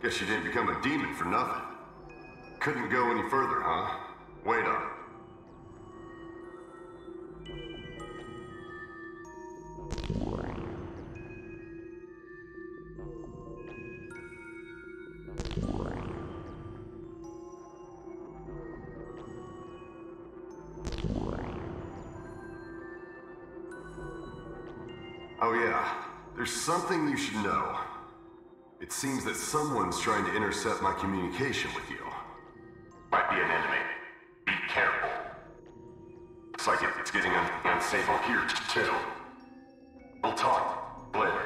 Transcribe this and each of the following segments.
Guess you didn't become a demon for nothing. Couldn't go any further, huh? Wait up. Oh yeah, there's something you should know. It seems that someone's trying to intercept my communication with you. Might be an enemy. Be careful. Looks like it's getting unsafe out here, too. We'll talk later.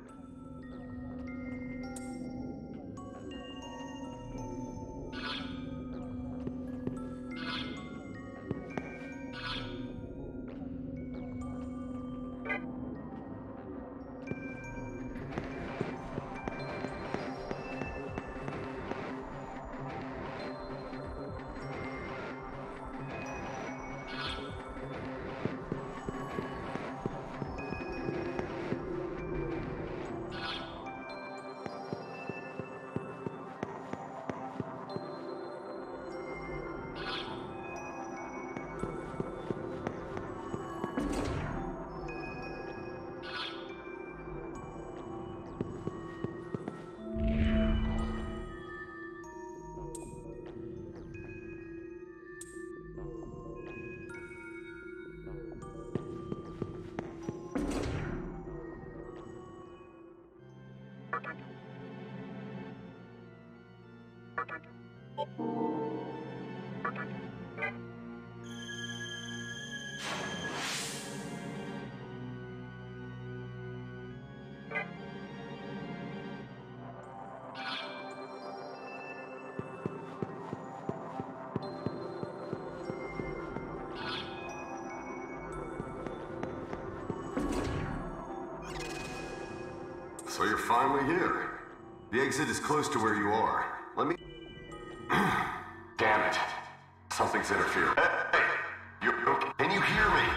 So you're finally here. The exit is close to where you are. Let me... Damn it. Something's interfering. Hey! Can you hear me?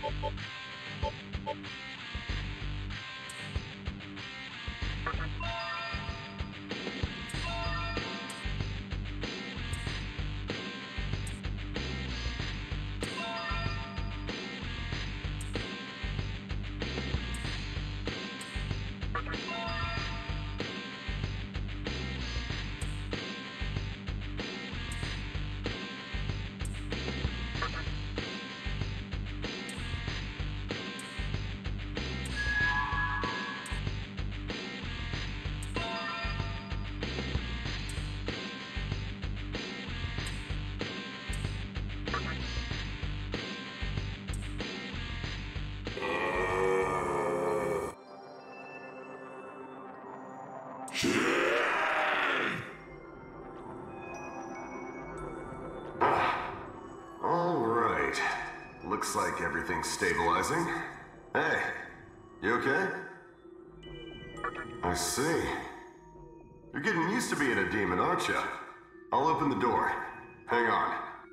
All right. Looks like everything's stabilizing. Hey, you okay? I see. You're getting used to being a demon, aren't you? I'll open the door. Hang on.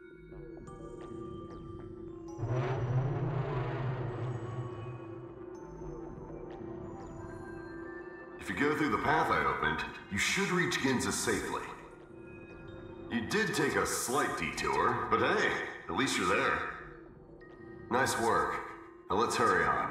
If you go through the path I opened, you should reach Ginza safely. You did take a slight detour, but hey, at least you're there. Nice work. Now let's hurry on.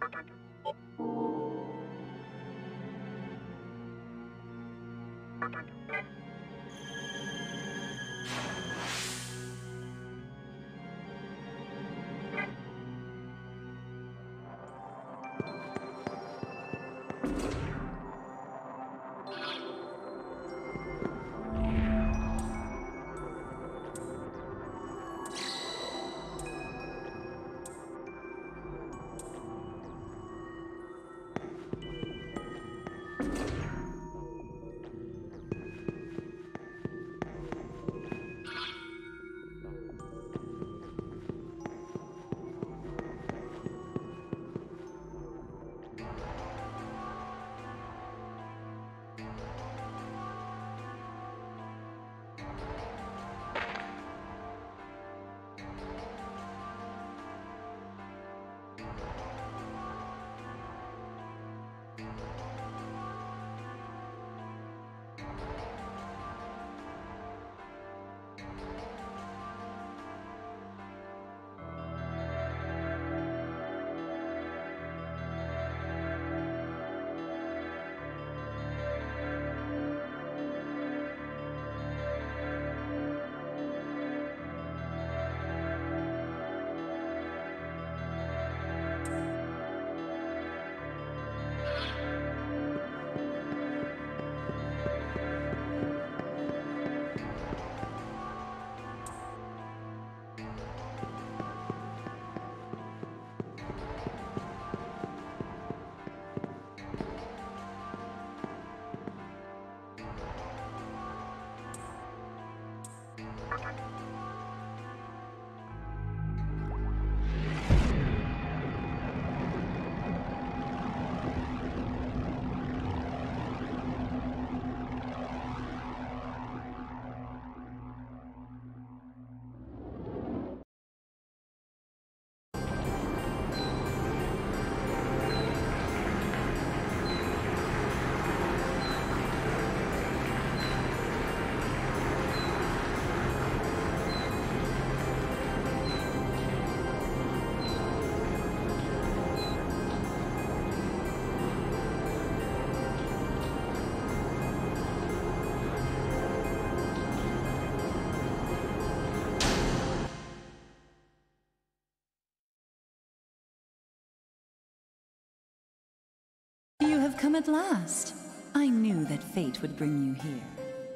You have come at last. I knew that fate would bring you here.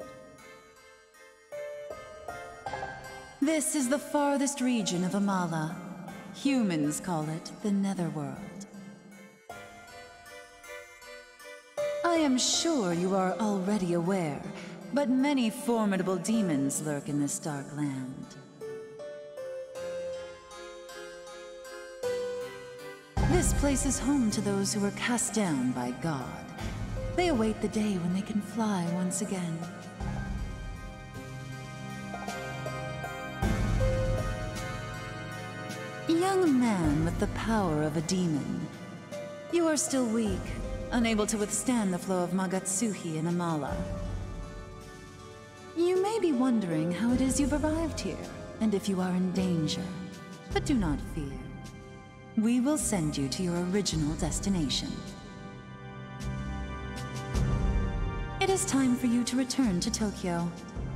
This is the farthest region of Amala. Humans call it the Netherworld. I am sure you are already aware, but many formidable demons lurk in this dark land. This place is home to those who were cast down by God. They await the day when they can fly once again. Young man with the power of a demon. You are still weak, unable to withstand the flow of Magatsuhi in Amala. You may be wondering how it is you've arrived here, and if you are in danger. But do not fear. We will send you to your original destination. It is time for you to return to Tokyo.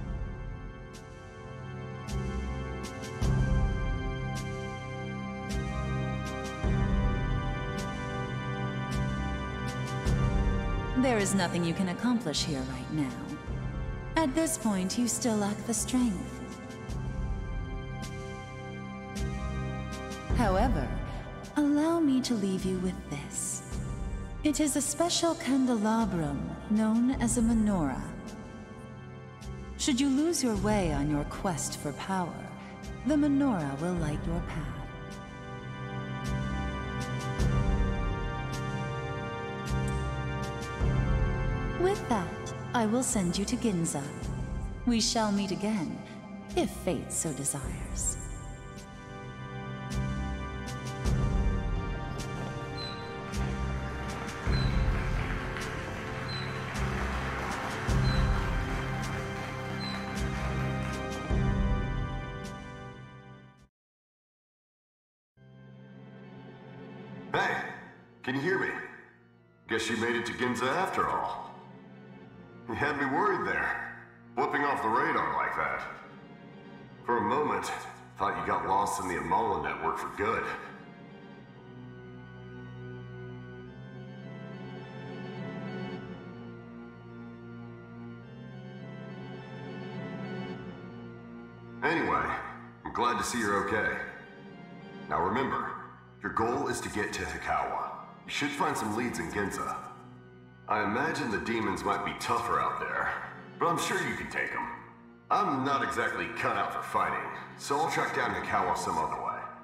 There is nothing you can accomplish here right now. At this point, you still lack the strength. However, allow me to leave you with this. It is a special candelabrum known as a menorah. Should you lose your way on your quest for power, the menorah will light your path. With that, I will send you to Ginza. We shall meet again, if fate so desires. Hey, Can you hear me? Guess you made it to Ginza after all. You had me worried there, flipping off the radar like that. For a moment, thought you got lost in the Amala network for good. Anyway, I'm glad to see you're okay. Now remember, your goal is to get to Hikawa. You should find some leads in Ginza. I imagine the demons might be tougher out there, but I'm sure you can take them. I'm not exactly cut out for fighting, so I'll track down Hikawa some other way.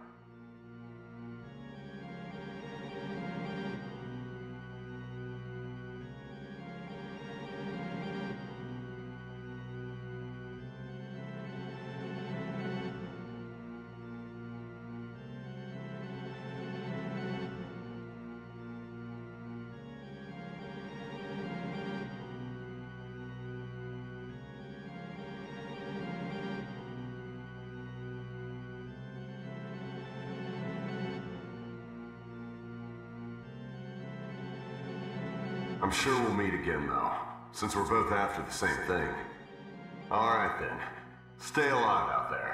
I'm sure we'll meet again, though, since we're both after the same thing. All right, then. Stay alive out there.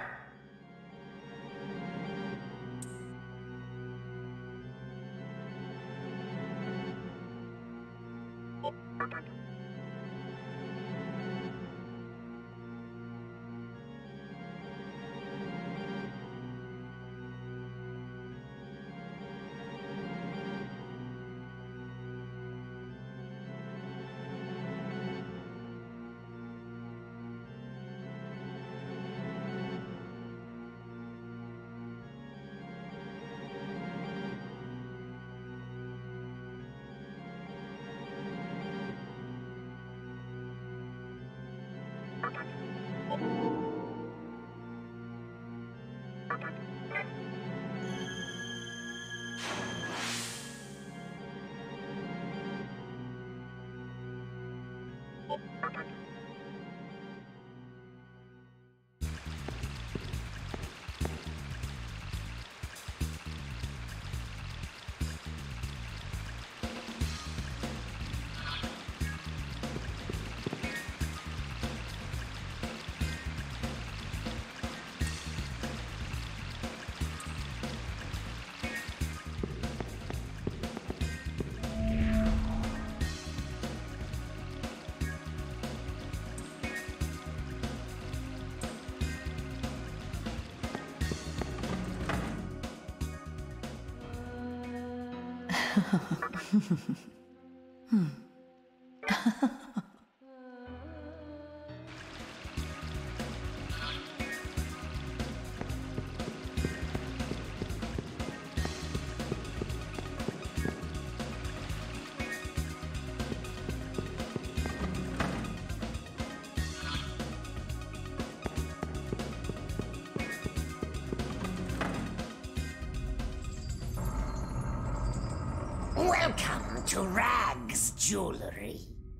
Welcome to Rags Jewelry.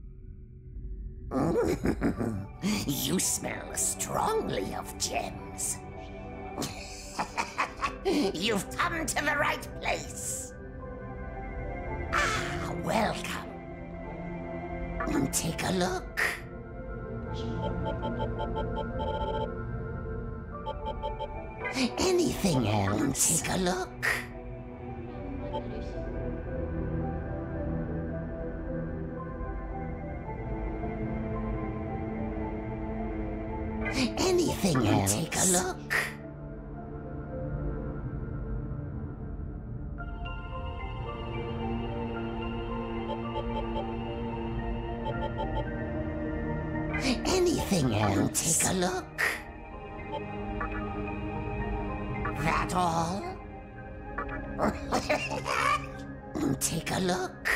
You smell strongly of gems. You've come to the right place. Ah, welcome. Take a look. Anything else? Take a look. Anything else? Take a look. Anything else? Take a look. That all? Take a look.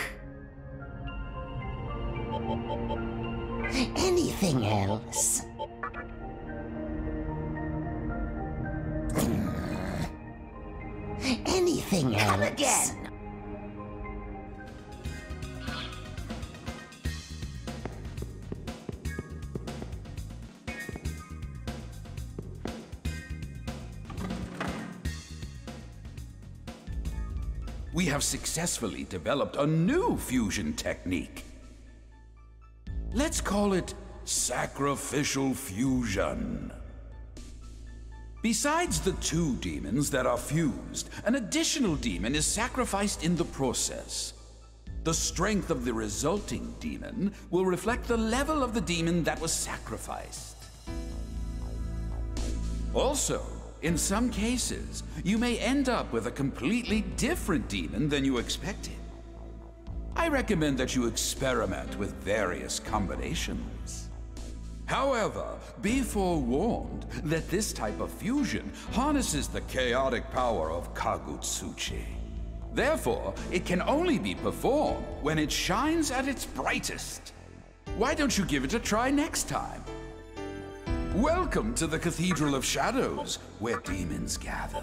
Anything else? Anything else? Come again. we have successfully developed a new fusion technique. Let's call it sacrificial fusion. Besides the 2 demons that are fused, an additional demon is sacrificed in the process. The strength of the resulting demon will reflect the level of the demon that was sacrificed. Also, in some cases, you may end up with a completely different demon than you expected. I recommend that you experiment with various combinations. However, be forewarned that this type of fusion harnesses the chaotic power of Kagutsuchi. Therefore, it can only be performed when it shines at its brightest. Why don't you give it a try next time? Welcome to the Cathedral of Shadows, where demons gather.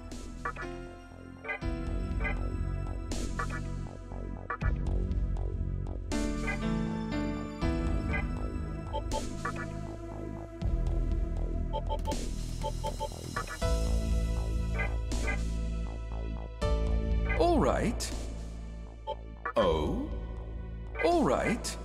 All right. Oh? All right.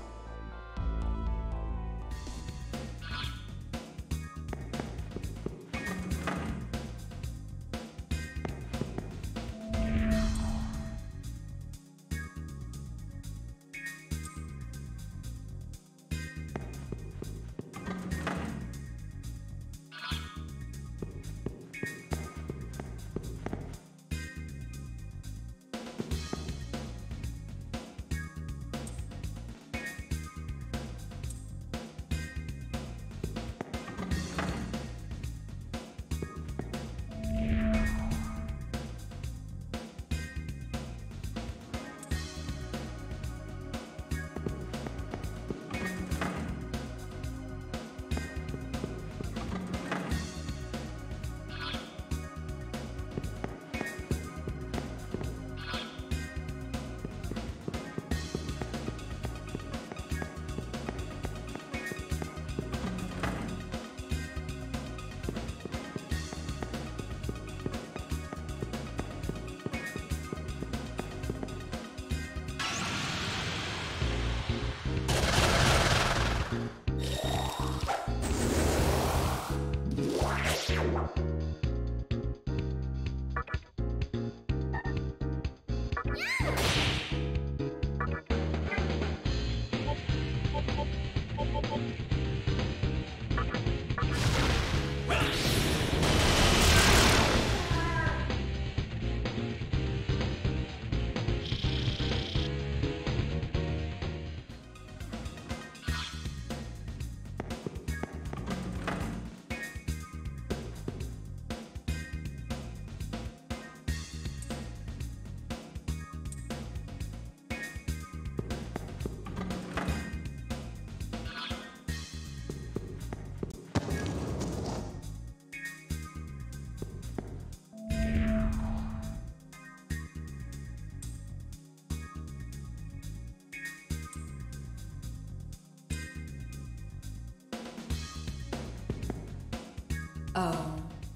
Oh.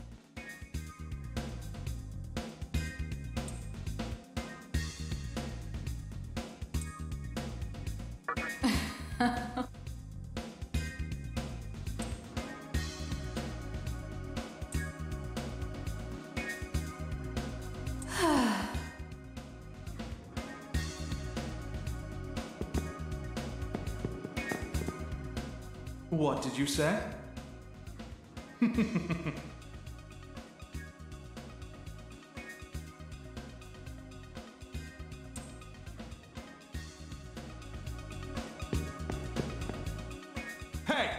What did you say? Hey!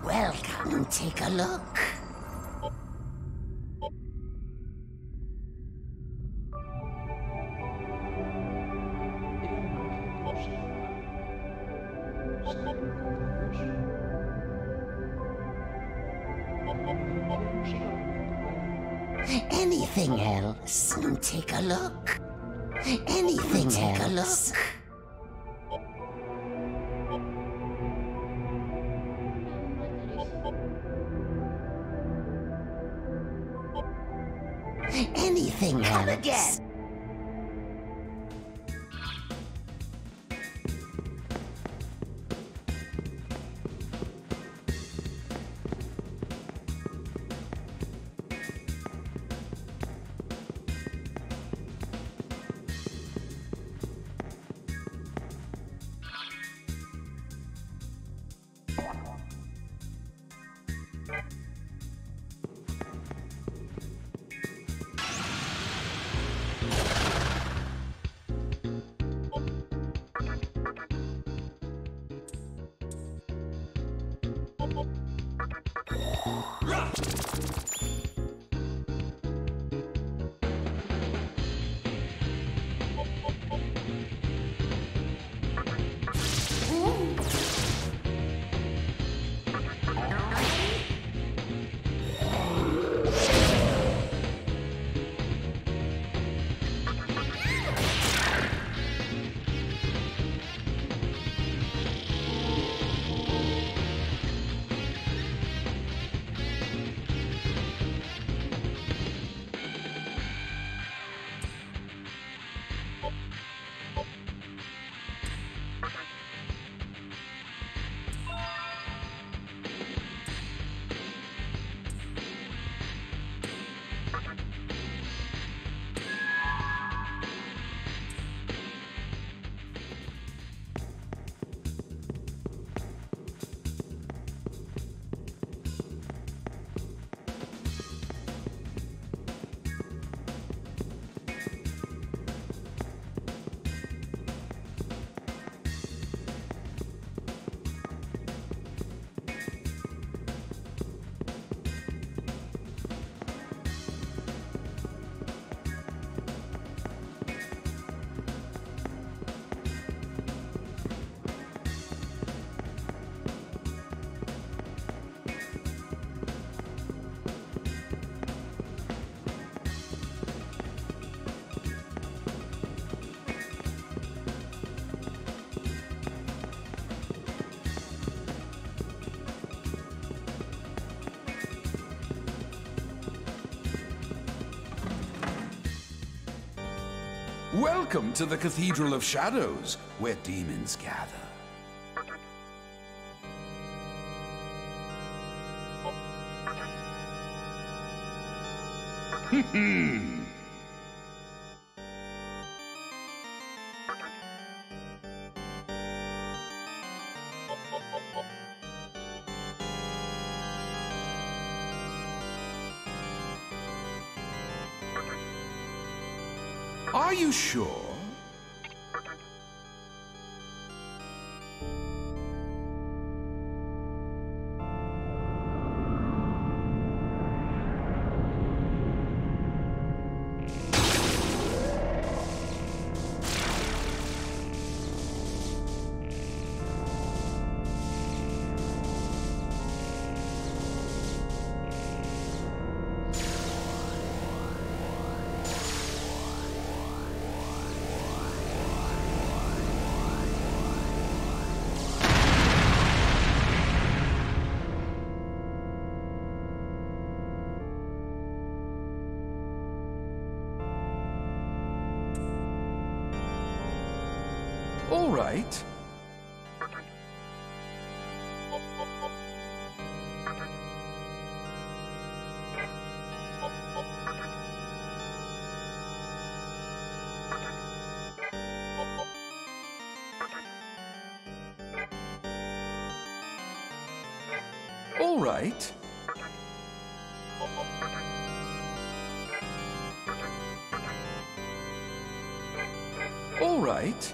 Well, come and take a look. Anything else? Take a look. Anything else? Anything else? Again. Welcome to the Cathedral of Shadows, where demons gather. Are you sure? All right. All right. All right.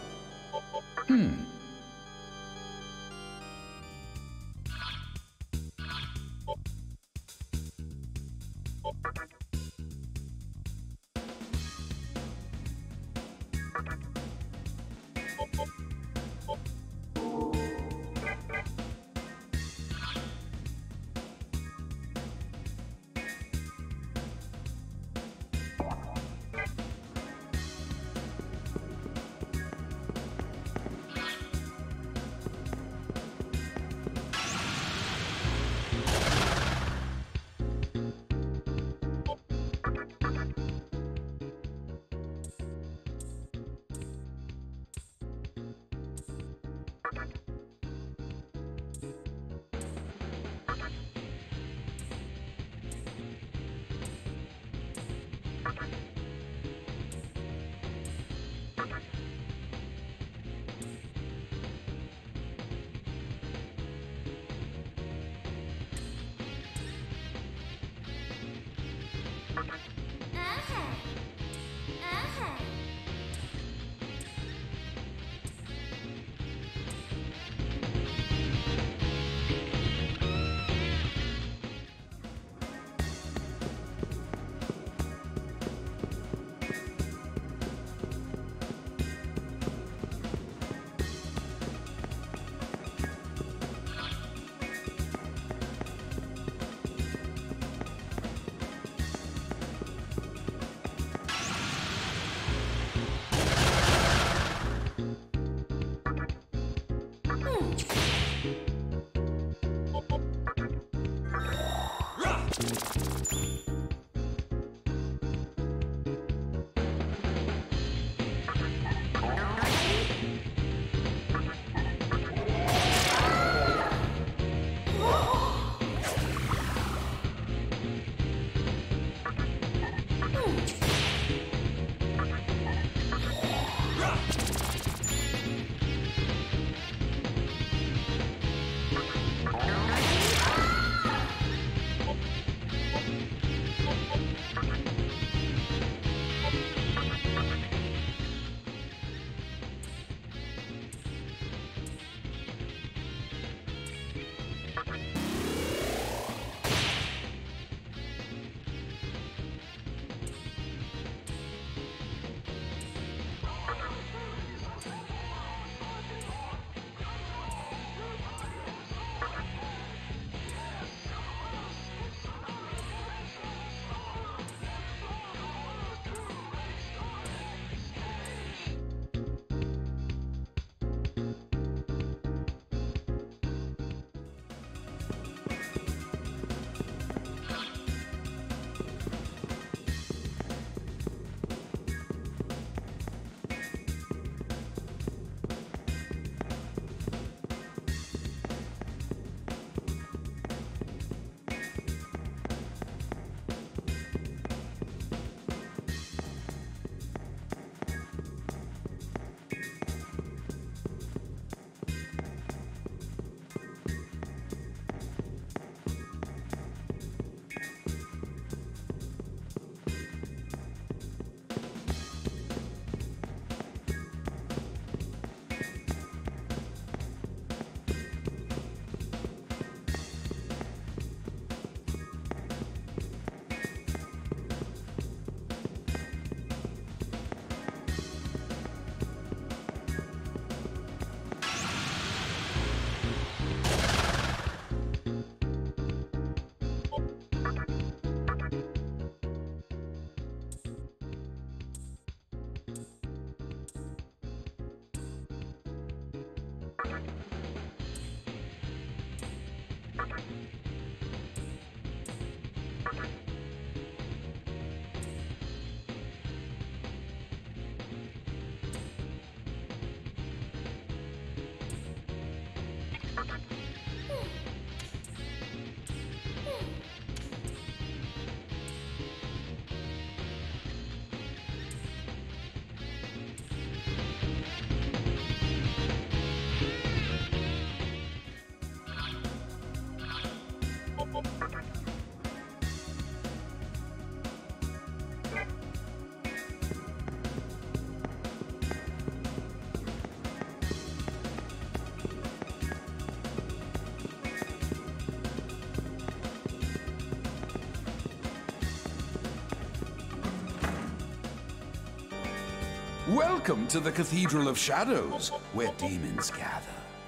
Welcome to the Cathedral of Shadows, where demons gather.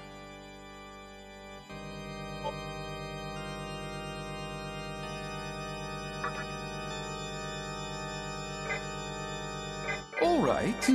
All right.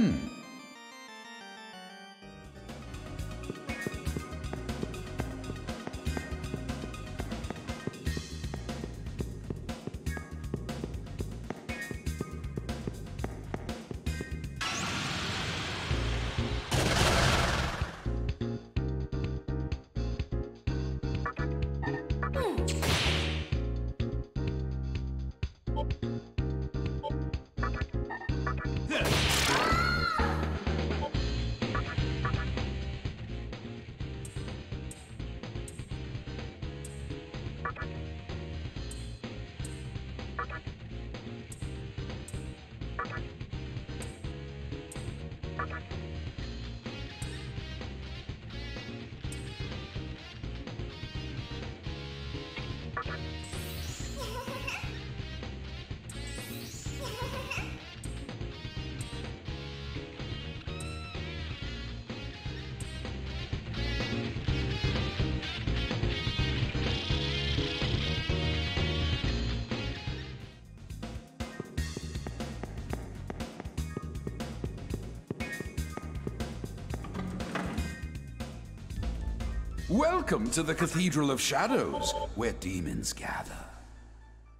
Welcome to the Cathedral of Shadows, where demons gather.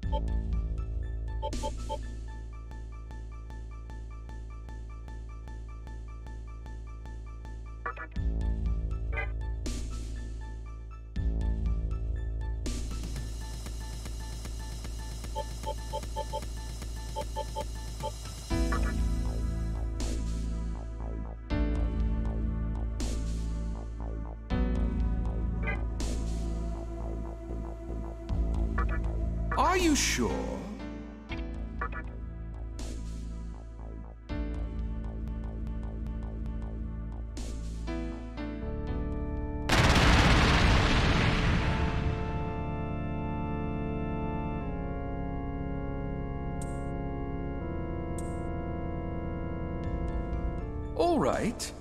Are you sure? All right.